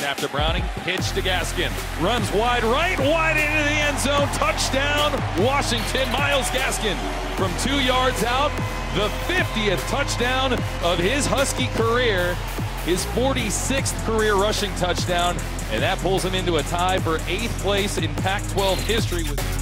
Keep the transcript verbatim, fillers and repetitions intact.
Snap to Browning, pitch to Gaskin. Runs wide right, wide into the end zone. Touchdown, Washington. Myles Gaskin from two yards out. The fiftieth touchdown of his Husky career. His forty-sixth career rushing touchdown. And that pulls him into a tie for eighth place in Pac twelve history with